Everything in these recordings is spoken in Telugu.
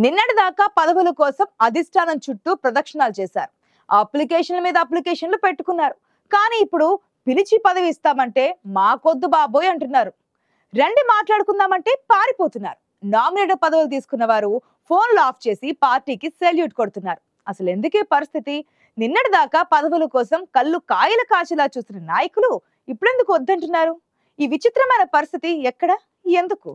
నిన్నటిదాకా పదవుల కోసం అధిష్టానం చుట్టూ ప్రదక్షిణాలు చేశారు. అప్లికేషన్ల మీద అప్లికేషన్లు పెట్టుకున్నారు. కానీ ఇప్పుడు పిలిచి పదవి ఇస్తామంటే మాకొద్దు బాబోయ్ అంటున్నారు. రండి మాట్లాడుకుందామంటే పారిపోతున్నారు. నామినేటెడ్ పదవులు తీసుకున్న వారు ఫోన్లు ఆఫ్ చేసి పార్టీకి సెల్యూట్ కొడుతున్నారు. అసలు ఎందుకే పరిస్థితి? నిన్నటిదాకా పదవుల కోసం కళ్ళు కాయల కాచేలా చూసిన నాయకులు ఇప్పుడెందుకు వద్దంటున్నారు? ఈ విచిత్రమైన పరిస్థితి ఎక్కడ, ఎందుకు?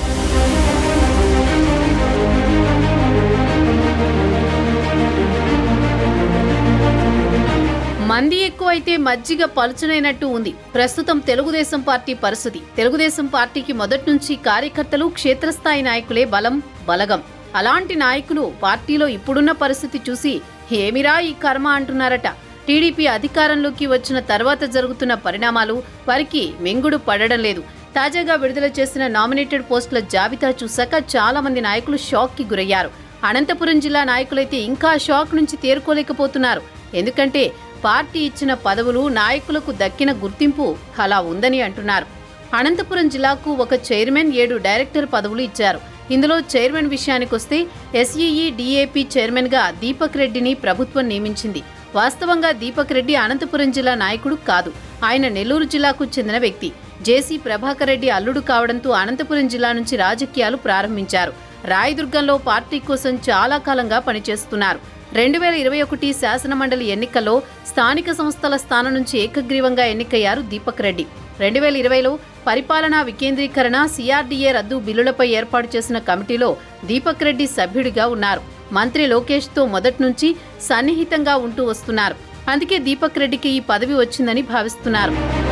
మంది ఎక్కువైతే మజ్జిగ పలుచనైనట్టు ఉంది ప్రస్తుతం తెలుగుదేశం పార్టీ పరిస్థితి. తెలుగుదేశం పార్టీకి మొదటి నుంచి కార్యకర్తలు, క్షేత్రస్థాయి నాయకులే బలగం. అలాంటి నాయకులు పార్టీలో ఇప్పుడున్న పరిస్థితి చూసి ఏమిరా ఈ కర్మ అంటున్నారట. టీడీపీ అధికారంలోకి వచ్చిన తర్వాత జరుగుతున్న పరిణామాలు వారికి మింగుడు పడడం లేదు. తాజాగా విడుదల చేసిన నామినేటెడ్ పోస్టుల జాబితా చూశాక చాలా మంది నాయకులు షాక్ కి గురయ్యారు. అనంతపురం జిల్లా నాయకులైతే ఇంకా షాక్ నుంచి తేరుకోలేకపోతున్నారు. ఎందుకంటే పార్టీ ఇచ్చిన పదవులు, నాయకులకు దక్కిన గుర్తింపు అలా ఉందని అంటున్నారు. అనంతపురం జిల్లాకు ఒక చైర్మన్, 7 డైరెక్టర్ పదవులు ఇచ్చారు. ఇందులో చైర్మన్ విషయానికొస్తే ఎస్ఈఈ డిఏపీ చైర్మన్గా దీపక్ రెడ్డిని ప్రభుత్వం నియమించింది. వాస్తవంగా దీపక్ రెడ్డి అనంతపురం జిల్లా నాయకుడు కాదు. ఆయన నెల్లూరు జిల్లాకు చెందిన వ్యక్తి. జేసీ ప్రభాకర్ రెడ్డి అల్లుడు కావడంతో అనంతపురం జిల్లా నుంచి రాజకీయాలు ప్రారంభించారు. రాయదుర్గంలో పార్టీ కోసం చాలా కాలంగా పనిచేస్తున్నారు. 2021 శాసనమండలి ఎన్నికల్లో స్థానిక సంస్థల స్థానం నుంచి ఏకగ్రీవంగా ఎన్నికయ్యారు దీపక్ రెడ్డి. 2020లో పరిపాలనా వికేంద్రీకరణ, సిఆర్డీఏ రద్దు బిల్లులపై ఏర్పాటు చేసిన కమిటీలో దీపక్ రెడ్డి సభ్యుడిగా ఉన్నారు. మంత్రి లోకేష్తో మొదటి నుంచి సన్నిహితంగా ఉంటూ వస్తున్నారు. అందుకే దీపక్ రెడ్డికి ఈ పదవి వచ్చిందని భావిస్తున్నారు.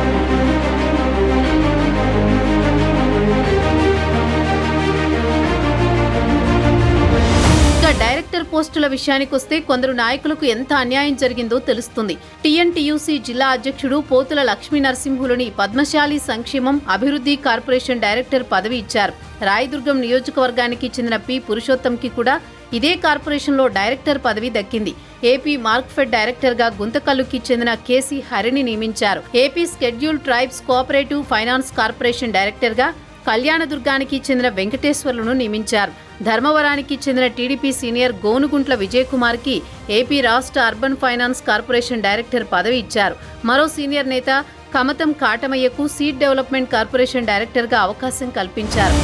డైరెక్టర్ పోస్టుల విషయానికొస్తే కొందరు నాయకులకు ఎంత అన్యాయం జరిగిందో తెలుస్తుంది. టీఎన్టీయూసీ జిల్లా అధ్యక్షుడు పోతుల లక్ష్మీ నరసింహులని పద్మశాలి సంక్షేమం అభివృద్ధి కార్పొరేషన్ డైరెక్టర్ పదవి ఇచ్చారు. రాయదుర్గం నియోజకవర్గానికి చెందిన పి పురుషోత్తంకి కూడా ఇదే కార్పొరేషన్లో డైరెక్టర్ పదవి దక్కింది. ఏపీ మార్క్ఫెడ్ డైరెక్టర్గా గుంతకల్లుకి చెందిన కేసీ హరిని నియమించారు. AP scheduled tribes cooperative finance corporation డైరెక్టర్గా కళ్యాణదుర్గానికి చెందిన వెంకటేశ్వర్లను నియమించారు. ధర్మవరానికి చెందిన టీడీపీ సీనియర్ గోనుగుంట్ల విజయ్ కుమార్ కి ఏపీ రాష్ట్ర అర్బన్ ఫైనాన్స్ కార్పొరేషన్ డైరెక్టర్ పదవి ఇచ్చారు. మరో సీనియర్ నేత కమతం కాటమయ్యకు సీడ్ డెవలప్మెంట్ కార్పొరేషన్ డైరెక్టర్గా అవకాశం కల్పించారు.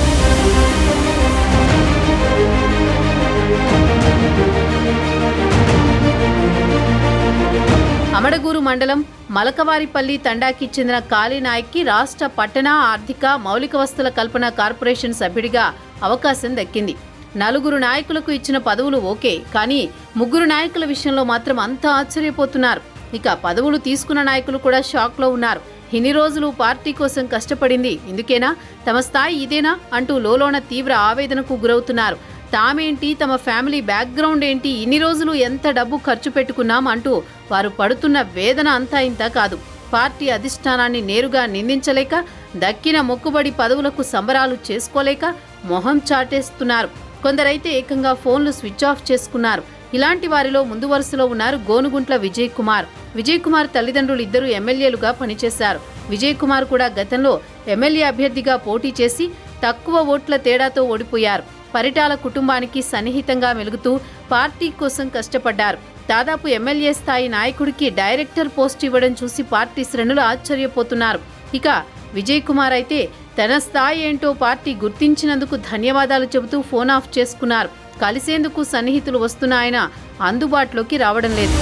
అమడగూరు మండలం మలకవారిపల్లి తండాకి చెందిన కాళీనాయక్కి రాష్ట్ర పట్టణ ఆర్థిక మౌలిక వసతుల కల్పన కార్పొరేషన్ సభ్యుడిగా అవకాశం దక్కింది. 4 నాయకులకు ఇచ్చిన పదవులు ఓకే, కానీ 3 నాయకుల విషయంలో మాత్రం అంతా ఆశ్చర్యపోతున్నారు. ఇక పదవులు తీసుకున్న నాయకులు కూడా షాక్లో ఉన్నారు. ఇన్ని రోజులు పార్టీ కోసం కష్టపడింది ఇందుకేనా, తమ స్థాయి ఇదేనా అంటూ లోలోన తీవ్ర ఆవేదనకు గురవుతున్నారు. తామేంటి, తమ ఫ్యామిలీ బ్యాక్గ్రౌండ్ ఏంటి, ఇన్ని రోజులు ఎంత డబ్బు ఖర్చు పెట్టుకున్నాం అంటూ వారు పడుతున్న వేదన అంతా ఇంత కాదు. పార్టీ అధిష్టానాన్ని నేరుగా నిందించలేక, దక్కిన మొక్కుబడి పదవులకు సంబరాలు చేసుకోలేక మొహం చాటేస్తున్నారు. కొందరైతే ఏకంగా ఫోన్లు స్విచ్ ఆఫ్ చేసుకున్నారు. ఇలాంటి వారిలో ముందు వరుసలో ఉన్నారు గోనుగుంట్ల విజయ్ కుమార్. విజయ్ కుమార్ తల్లిదండ్రులు ఇద్దరు ఎమ్మెల్యేలుగా పనిచేశారు. విజయ్ కుమార్ కూడా గతంలో ఎమ్మెల్యే అభ్యర్థిగా పోటీ చేసి తక్కువ ఓట్ల తేడాతో ఓడిపోయారు. పరిటాల కుటుంబానికి సన్నిహితంగా మెలుగుతూ పార్టీ కోసం కష్టపడ్డారు. దాదాపు ఎమ్మెల్యే స్థాయి నాయకుడికి డైరెక్టర్ పోస్ట్ ఇవ్వడం చూసి పార్టీ శ్రేణులు ఆశ్చర్యపోతున్నారు. ఇక విజయ్ కుమార్ అయితే తన స్థాయి ఏంటో పార్టీ గుర్తించినందుకు ధన్యవాదాలు చెబుతూ ఫోన్ ఆఫ్ చేసుకున్నారు. కలిసేందుకు సన్నిహితులు వస్తున్న ఆయన అందుబాటులోకి రావడం లేదు.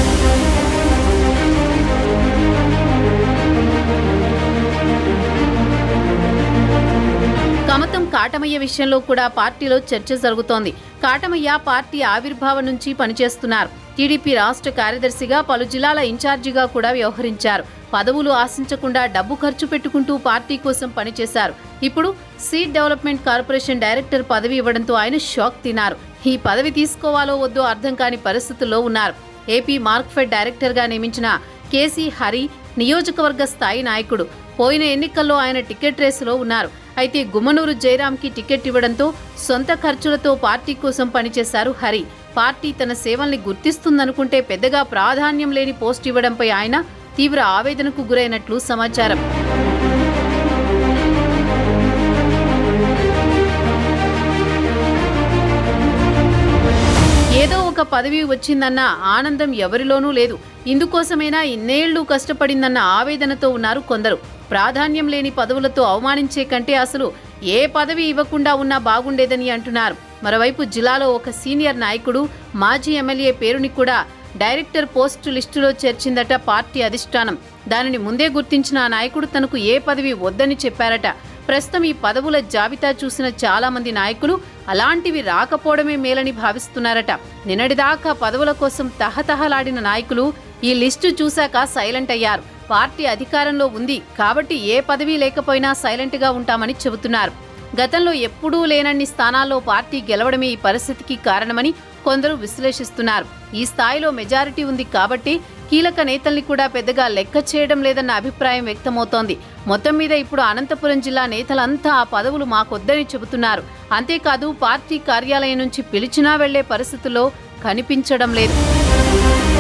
కమతం కాటమయ్య విషయంలో కూడా పార్టీలో చర్చ జరుగుతోంది. కాటమయ్య పార్టీ ఆవిర్భావం నుంచి పనిచేస్తున్నారు. టీడీపీ రాష్ట్ర కార్యదర్శిగా, పలు జిల్లాల ఇన్ఛార్జిగా కూడా వ్యవహరించారు. పదవులు ఆశించకుండా డబ్బు ఖర్చు పెట్టుకుంటూ పార్టీ కోసం పనిచేశారు. ఇప్పుడు సీడ్ డెవలప్మెంట్ కార్పొరేషన్ డైరెక్టర్ పదవి ఇవ్వడంతో ఆయన షాక్ తిన్నారు. ఈ పదవి తీసుకోవాలో వద్దో అర్థం కాని పరిస్థితుల్లో ఉన్నారు. ఏపీ మార్క్ఫెడ్ డైరెక్టర్గా నియమించిన కేసీ హరి నియోజకవర్గ స్థాయి నాయకుడు. పోయిన ఎన్నికల్లో ఆయన టికెట్ రేసులో ఉన్నారు. అయితే గుమ్మనూరు జయరాంకి టికెట్ ఇవ్వడంతో సొంత ఖర్చులతో పార్టీ కోసం పనిచేశారు హరి. పార్టీ తన సేవల్ని గుర్తిస్తుందనుకుంటే పెద్దగా ప్రాధాన్యం లేని పోస్ట్ ఇవ్వడంపై ఆయన తీవ్ర ఆవేదనకు గురైనట్లు సమాచారం. పదవి వచ్చిందన్న ఆనందం ఎవరిలోనూ లేదు. ఇందుకోసమైనా ఇన్నేళ్లు కష్టపడిందన్న ఆవేదనతో ఉన్నారు కొందరు. ప్రాధాన్యం లేని పదవులతో అవమానించే కంటే అసలు ఏ పదవి ఇవ్వకుండా ఉన్నా బాగుండేదని అంటున్నారు. మరోవైపు జిల్లాలో ఒక సీనియర్ నాయకుడు మాజీ ఎమ్మెల్యే పేరుని కూడా డైరెక్టర్ పోస్టు లిస్టులో చేర్చిందట పార్టీ అధిష్టానం. దానిని ముందే గుర్తించిన ఆ నాయకుడు తనకు ఏ పదవి వద్దని చెప్పారట. ప్రస్తుతం ఈ పదవుల జాబితా చూసిన చాలా మంది నాయకులు అలాంటివి రాకపోవడమే మేలని భావిస్తున్నారట. నిన్నటిదాకా పదవుల కోసం తహతహలాడిన నాయకులు ఈ లిస్టు చూశాక సైలెంట్ అయ్యారు. పార్టీ అధికారంలో ఉంది కాబట్టి ఏ పదవి లేకపోయినా సైలెంట్గా ఉంటామని చెబుతున్నారు. గతంలో ఎప్పుడూ లేనన్ని స్థానాల్లో పార్టీ గెలవడమే ఈ పరిస్థితికి కారణమని కొందరు విశ్లేషిస్తున్నారు. ఈ స్థాయిలో మెజారిటీ ఉంది కాబట్టి కీలక నేతల్ని కూడా పెద్దగా లెక్క చేయడం లేదన్న అభిప్రాయం వ్యక్తమవుతోంది. మొత్తం మీద ఇప్పుడు అనంతపురం జిల్లా నేతలంతా ఆ పదవులు మాకొద్దని చెబుతున్నారు. అంతేకాదు పార్టీ కార్యాలయం నుంచి పిలిచినా వెళ్లే పరిస్థితుల్లో కనిపించడం లేదు.